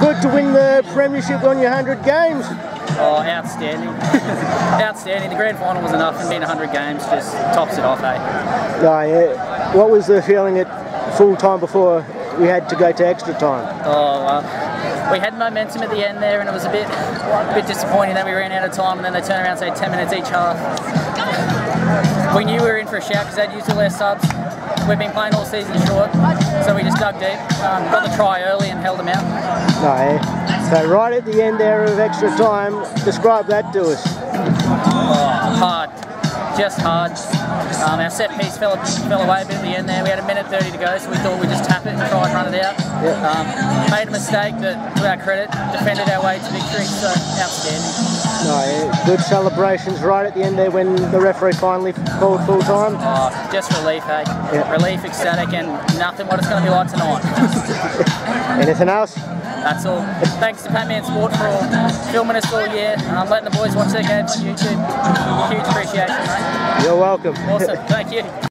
good to win the premiership on your 100 games? Oh, outstanding. Outstanding. The grand final was enough, and being 100 games just tops it off, eh? Oh, yeah. What was the feeling at full time before we had to go to extra time? Oh, we had momentum at the end there, and it was a bit disappointing that we ran out of time, and then they turned around and said 10 minutes each half. We knew we were in for a shout because they'd used all their subs. We've been playing all season short, so we just dug deep, got the try early and held them out. Oh, yeah. So right at the end there of extra time, describe that to us. Oh, hard. Just hard. Our set piece fell away a bit at the end there. We had a minute 30 to go, so we thought we'd just tap it and try and run it out. Yep. Made a mistake, but to our credit, defended our way to victory, so outstanding. No, yeah. Good celebrations right at the end there when the referee finally called full time. Oh, just relief, eh? Yep. Relief, ecstatic, and nothing what it's going to be like tonight. Anything else? That's all. Thanks to Batman Sport for filming us all year, letting the boys watch their games on YouTube. Huge appreciation, mate. You're welcome. Awesome. Thank you.